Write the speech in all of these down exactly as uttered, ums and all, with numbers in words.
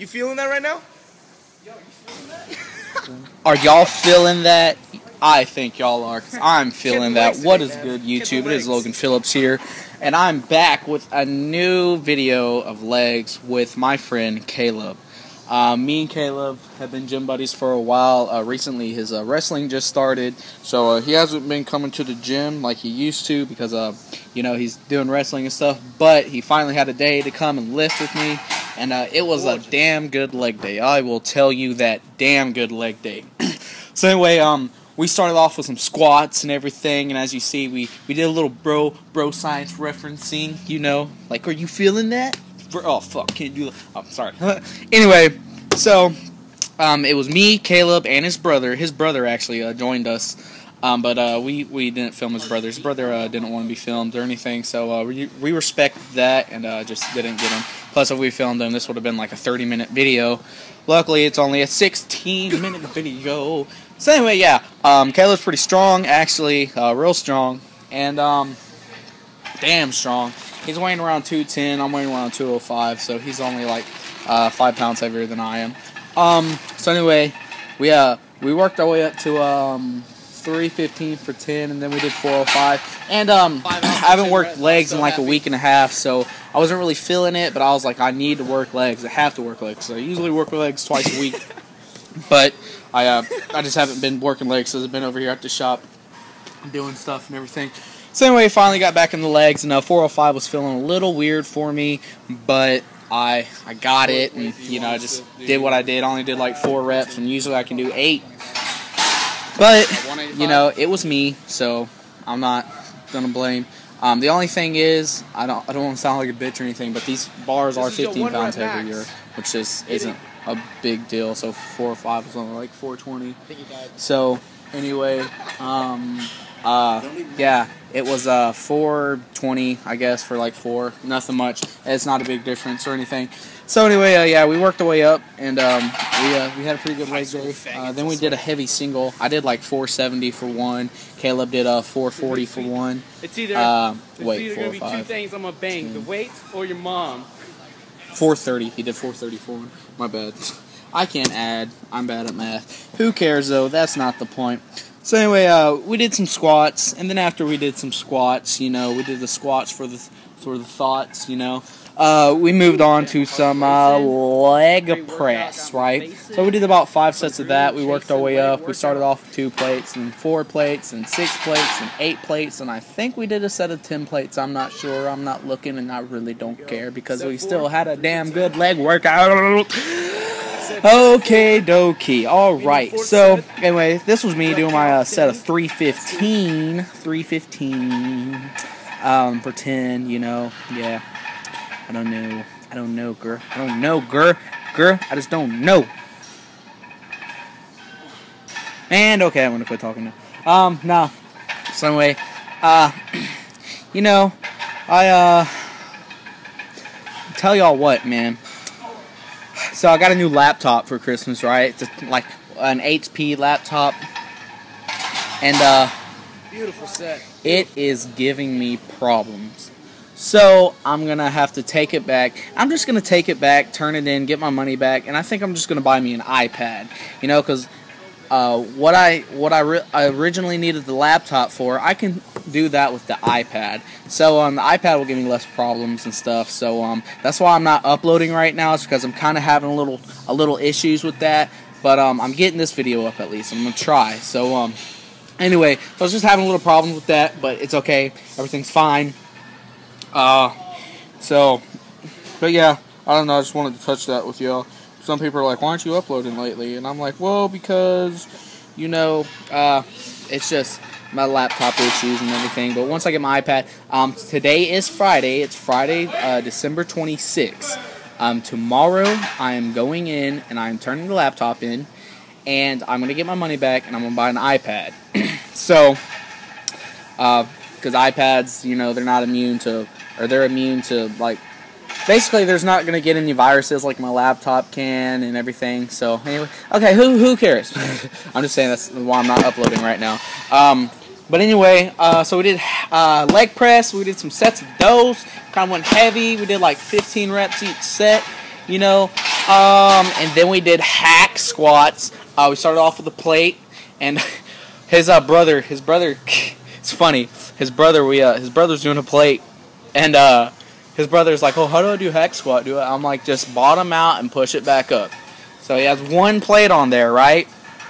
You feeling that right now? Are y'all feeling that? I think y'all are, because I'm feeling that. What is good, YouTube? It is Logan Phillips here, and I'm back with a new video of legs with my friend Caleb. Uh, me and Caleb have been gym buddies for a while. Uh, recently, his uh, wrestling just started, so uh, he hasn't been coming to the gym like he used to because, uh, you know, he's doing wrestling and stuff. But he finally had a day to come and lift with me, and uh, it was a damn good leg day. I will tell you that, damn good leg day. So anyway, um, we started off with some squats and everything, and as you see, we we did a little bro bro science referencing. You know, like, are you feeling that? Oh, fuck, can't do that. Oh, sorry. Anyway, so, um, it was me, Caleb, and his brother. His brother actually uh, joined us, um, but uh, we, we didn't film his brother. His brother uh, didn't want to be filmed or anything, so uh, we, we respect that and uh, just didn't get him. Plus, if we filmed him, this would have been like a thirty minute video. Luckily, it's only a sixteen minute video. So anyway, yeah, um, Caleb's pretty strong, actually, uh, real strong, and um, damn strong. He's weighing around two ten, I'm weighing around two oh five, so he's only like uh, five pounds heavier than I am. Um, so anyway, we uh we worked our way up to um three fifteen for ten, and then we did four oh five. And um, I haven't worked legs in like a week and a half, so I wasn't really feeling it, but I was like, I need to work legs. I have to work legs. So I usually work legs twice a week, but I uh I just haven't been working legs, so I've been over here at the shop doing stuff and everything. So anyway, finally got back in the legs, and uh, four oh five was feeling a little weird for me, but I I got it, and you know, I just did what I did. I only did like four reps, and usually I can do eight. But you know, it was me, so I'm not gonna blame. Um, the only thing is, I don't I don't want to sound like a bitch or anything, but these bars are fifteen pounds heavier, which just isn't a big deal. So four or five was only like four twenty. So anyway, um. Uh, yeah, it was uh four twenty, I guess, for like four. Nothing much. It's not a big difference or anything. So anyway, uh, yeah, we worked our way up, and um, we uh, we had a pretty good leg day. Uh, then we did a heavy single. I did like four seventy for one. Caleb did a uh, four forty for one. It's either uh, it's wait, either four gonna be five. two things I'm gonna bang: the weights or your mom. four thirty. He did four thirty for one. My bad. I can't add. I'm bad at math. Who cares though? That's not the point. So anyway, uh, we did some squats, and then after we did some squats, you know, we did the squats for the for the thoughts, you know. Uh, we moved on to some uh, leg press, right? So we did about five sets of that. We worked our way up. We started off with two plates, and four plates, and six plates, and eight plates, and I think we did a set of ten plates. I'm not sure. I'm not looking, and I really don't care because we still had a damn good leg workout. Okay, dokie. All right. So anyway, this was me doing my uh, set of three fifteen, three fifteen, um, for ten. You know, yeah. I don't know. I don't know, girl. I don't know, girl. Girl, I just don't know. And okay, I'm gonna quit talking now. Um, no. So anyway, uh, you know, I uh, tell y'all what, man. So I got a new laptop for Christmas, right? It's a, like an H P laptop, and uh, beautiful set. It is giving me problems. So I'm gonna have to take it back. I'm just gonna take it back, turn it in, get my money back, and I think I'm just gonna buy me an iPad. You know, because uh, what I what I, ri I originally needed the laptop for, I can do that with the iPad. So um, the iPad will give me less problems and stuff. So um, that's why I'm not uploading right now. It's because I'm kind of having a little a little issues with that. But um, I'm getting this video up at least. I'm gonna try. So um, anyway, so I was just having a little problems with that, but it's okay. Everything's fine. Uh, so, but yeah, I don't know. I just wanted to touch that with y'all. Some people are like, "Why aren't you uploading lately?" And I'm like, "Well, because you know, uh, it's just." My laptop issues and everything, but once I get my iPad, um, today is Friday, it's Friday, uh, December twenty-sixth, um, tomorrow I am going in, and I'm turning the laptop in, and I'm going to get my money back, and I'm going to buy an iPad, so, uh, because iPads, you know, they're not immune to, or they're immune to, like, basically there's not going to get any viruses like my laptop can, and everything, so, anyway, okay, who, who cares, I'm just saying that's why I'm not uploading right now, um, But anyway, uh, so we did uh, leg press. We did some sets of those. Kind of went heavy. We did like fifteen reps each set. you know. Um, and then we did hack squats. Uh, we started off with a plate, and his uh, brother, his brother, it's funny. His brother, we uh, his brother's doing a plate, and uh, his brother's like, "Oh, how do I do hack squat? Do it?" I'm like, "Just bottom out and push it back up." So he has one plate on there, right?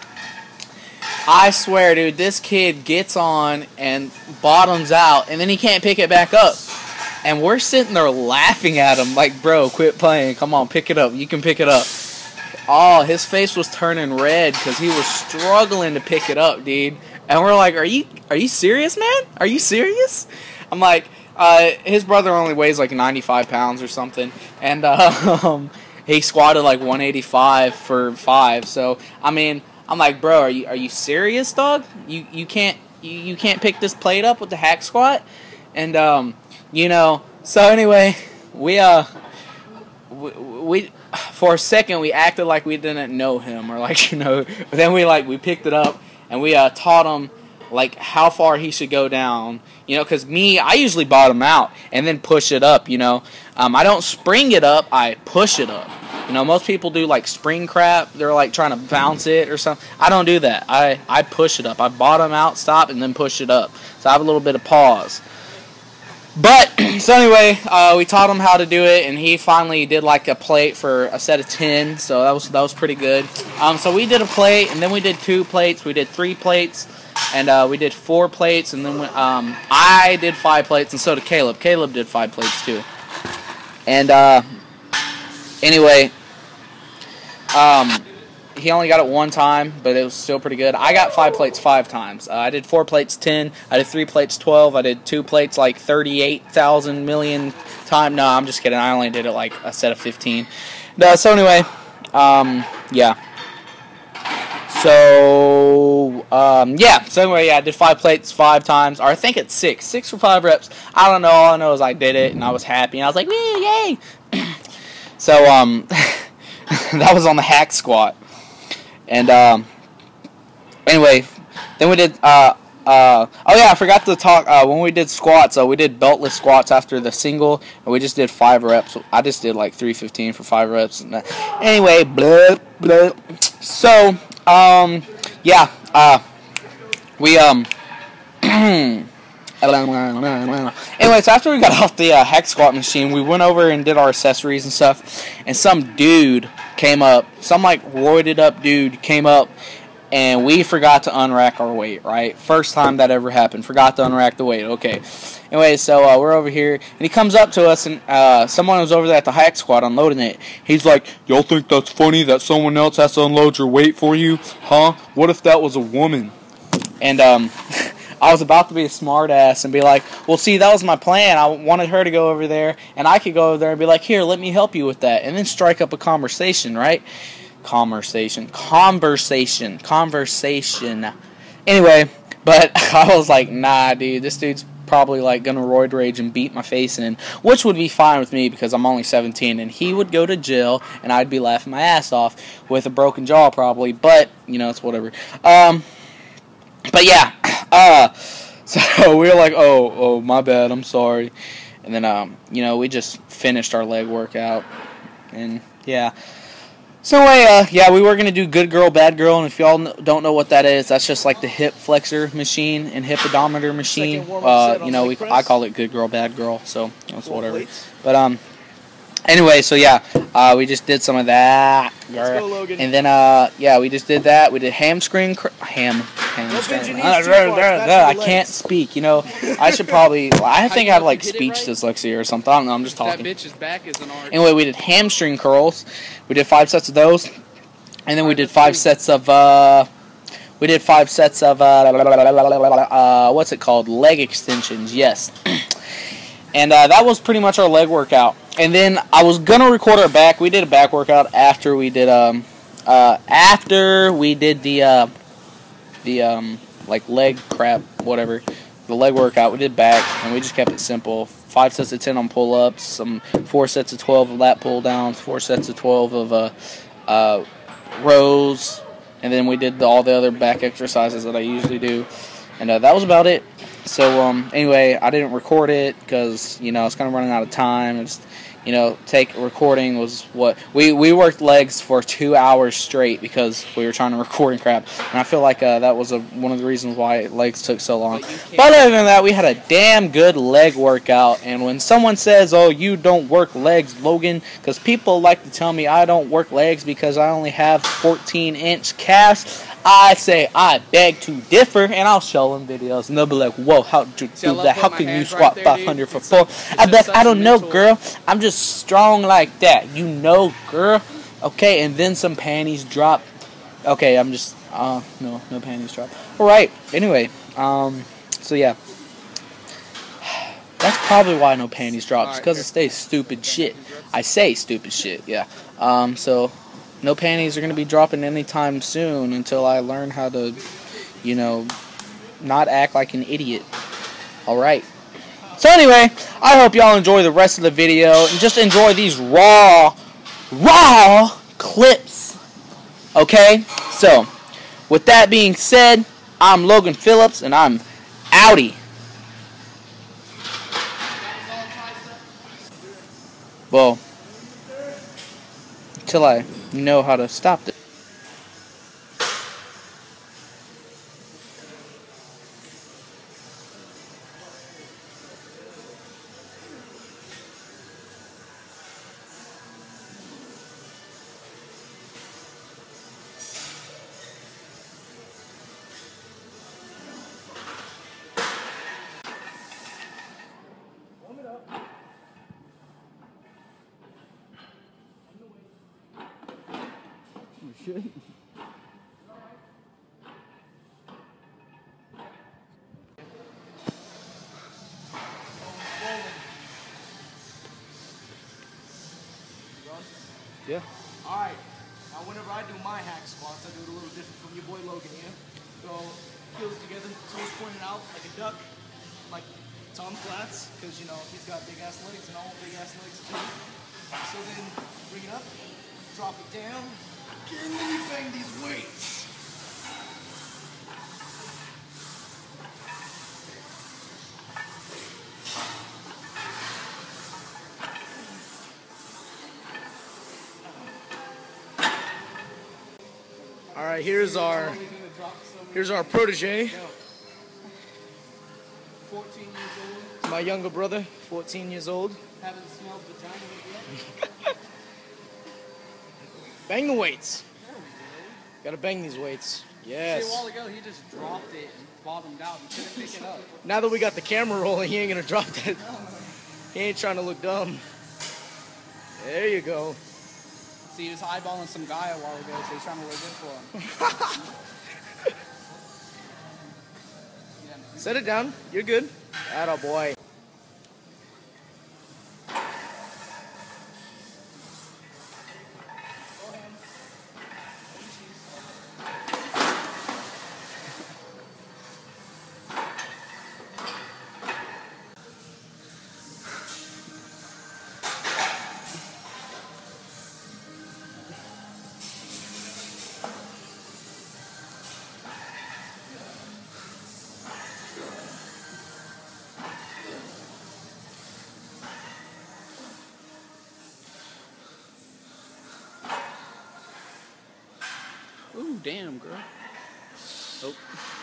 I swear, dude, this kid gets on and bottoms out, and then he can't pick it back up. And we're sitting there laughing at him like, bro, quit playing. Come on, pick it up. You can pick it up. Oh, his face was turning red because he was struggling to pick it up, dude. And we're like, are you are you serious, man? Are you serious? I'm like, uh, his brother only weighs like ninety-five pounds or something. And uh, um, he squatted like one eighty-five for five. So, I mean, I'm like, bro, are you are you serious, dog? You you can't you, you can't pick this plate up with the hack squat? And um, you know, so anyway, we uh we, we for a second we acted like we didn't know him, or like, you know, but then we like we picked it up and we uh taught him like how far he should go down, you know, because me, I usually bottom out and then push it up, you know. Um, I don't spring it up, I push it up. You know, most people do like spring crap. They're like trying to bounce it or something. I don't do that. I, I push it up. I bottom out, stop, and then push it up. So I have a little bit of pause. But, so anyway, uh, we taught him how to do it, and he finally did like a plate for a set of ten. So that was that was pretty good. Um, so we did a plate, and then we did two plates. We did three plates, and uh, we did four plates, and then we, um, I did five plates, and so did Caleb. Caleb did five plates too. And uh, anyway, um, he only got it one time, but it was still pretty good. I got five plates five times. Uh, I did four plates ten. I did three plates twelve. I did two plates like thirty-eight thousand million times. No, I'm just kidding. I only did it like a set of fifteen. Uh, so anyway, um, yeah. So, um, yeah. So anyway, yeah, I did five plates five times. Or I think it's six. Six for five reps. I don't know. All I know is I did it, and I was happy. And I was like, woo, yay. So, um, that was on the hack squat. And, um, anyway, then we did, uh, uh, oh yeah, I forgot to talk, uh, when we did squats, uh, we did beltless squats after the single, and we just did five reps. I just did like three fifteen for five reps. And, uh, anyway, blah, blah. So, um, yeah, uh, we, um, anyway, so after we got off the uh, hack squat machine, we went over and did our accessories and stuff, and some dude came up, some like roided up dude came up, and we forgot to unrack our weight, right? First time that ever happened, forgot to unrack the weight, okay. Anyway, so uh, we're over here, and he comes up to us, and uh, someone was over there at the hack squat unloading it. He's like, y'all think that's funny that someone else has to unload your weight for you? Huh? What if that was a woman? And, um... I was about to be a smart ass and be like, well, see, that was my plan. I wanted her to go over there, and I could go over there and be like, here, let me help you with that, and then strike up a conversation, right? Conversation. Conversation. Conversation. Anyway, but I was like, nah, dude, this dude's probably like gonna roid rage and beat my face in, which would be fine with me because I'm only seventeen, and he would go to jail, and I'd be laughing my ass off with a broken jaw probably, but, you know, it's whatever. Um, but yeah. Uh, so we were like, oh, oh, my bad, I'm sorry. And then, um, you know, we just finished our leg workout. And, yeah. So, anyway, uh, yeah, we were going to do good girl, bad girl. And if y'all don't know what that is, that's just like the hip flexor machine and hip odometer machine. Uh, you know, we, I call it good girl, bad girl. So, that's whatever. But, um, anyway, so yeah, uh, we just did some of that. Let's go, Logan. And then, uh, yeah, we just did that. We did hamstring, cr ham, hamstring. No, I, I can't speak. You know, I should probably. I think I have like speech right? dyslexia or something. I don't know. I'm just talking. That bitch's back is an art. Anyway, we did hamstring curls. We did five sets of those, and then we did five sets of. Uh, we did five sets of. Uh, uh, what's it called? Leg extensions. Yes. And uh, that was pretty much our leg workout. And then I was gonna record our back. We did a back workout after we did um uh after we did the uh the um like leg crap whatever the leg workout. We did back, and we just kept it simple. Five sets of ten on pull ups, some four sets of twelve of lat pull downs, four sets of twelve of uh uh rows, and then we did the, all the other back exercises that I usually do. And uh, that was about it. So, um, anyway, I didn't record it because, you know, I was kind of running out of time. I just you know, take recording was what we we worked legs for two hours straight because we were trying to record and crap. And I feel like uh, that was a, one of the reasons why legs took so long. But, but other than that, we had a damn good leg workout. And when someone says, "Oh, you don't work legs, Logan," because people like to tell me I don't work legs because I only have fourteen inch calves, I say I beg to differ, and I'll show them videos, and they'll be like, "Whoa, how did you do that? How can you squat five hundred for four?" I bet I don't know, girl. I'm just strong like that, you know, girl. Okay, and then some panties drop. Okay, I'm just uh no no panties drop. All right. Anyway, um, so yeah, that's probably why no panties drops because it stays stupid shit. I say stupid shit. Yeah. Um. So. No panties are going to be dropping anytime soon until I learn how to, you know, not act like an idiot. Alright. So anyway, I hope y'all enjoy the rest of the video and just enjoy these raw, raw clips. Okay? So, with that being said, I'm Logan Phillips and I'm outie. Well, until I know how to stop this. You should. Yeah. Alright. Now whenever I do my hack squats, I do it a little different from your boy Logan here. Go heels together, toes pointed out like a duck, like Tom Flats, because you know he's got big ass legs and all big ass legs too. So then bring it up, drop it down, and then you bang these weights. All right, here's our here's our protege. fourteen years old. My younger brother, fourteen years old. Haven't smelled vagina yet. Bang the weights. Gotta bang these weights. Yes. See, a while ago he just dropped it and bottomed out and couldn't pick it up. Now that we got the camera rolling, he ain't gonna drop that. He ain't trying to look dumb. There you go. See, he was eyeballing some guy a while ago, so he's trying to look good for him. Yeah, Set it down. You're good. Atta boy. Ooh, damn, girl. Oh.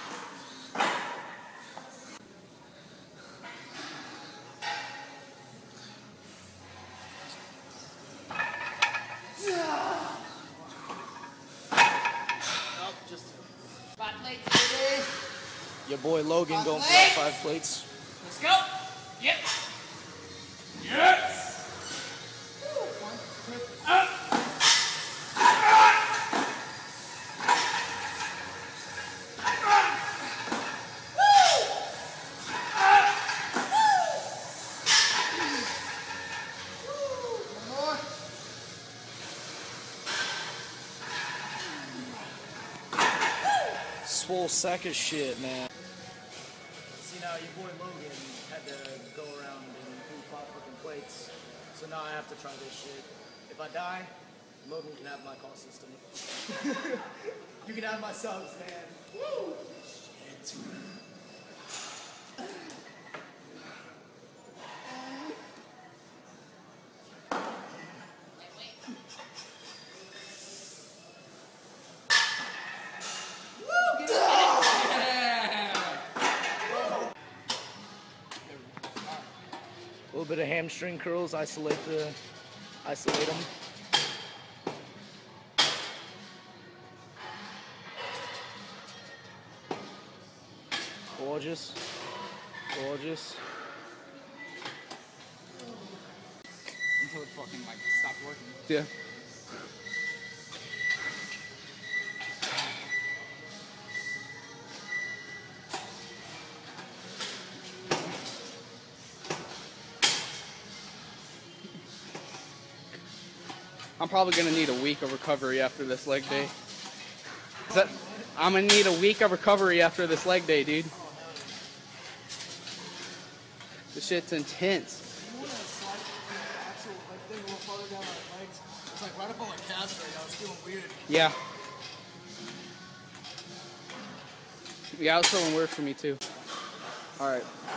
Oh, just five plates, baby. Your boy Logan five going plates. For that five plates. Let's go. Yep. Yes. Up. Swole sack of shit, man. See, now your boy Logan had to go around and do five fucking plates, so now I have to try this shit. If I die, Logan can have my call system. You can have my subs, man. Woo! Shit. little bit of hamstring curls, isolate the, isolate them. Gorgeous, gorgeous. Until it fucking like stopped working. Yeah. I'm probably gonna need a week of recovery after this leg day. Is that, I'm gonna need a week of recovery after this leg day, dude. This shit's intense. You want to slide the actual like thing a little farther down my legs? It's like right up on my calves right now. It's feeling weird. Yeah. Yeah, it's feeling weird for me too. All right.